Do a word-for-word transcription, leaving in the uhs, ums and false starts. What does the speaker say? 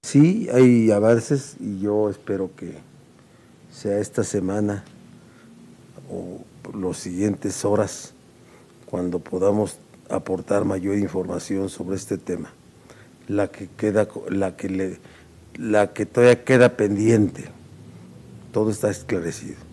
Sí, hay avances y yo espero que sea esta semana o las siguientes horas cuando podamos aportar mayor información sobre este tema. La que queda, la que le, la que todavía queda pendiente. Todo está esclarecido.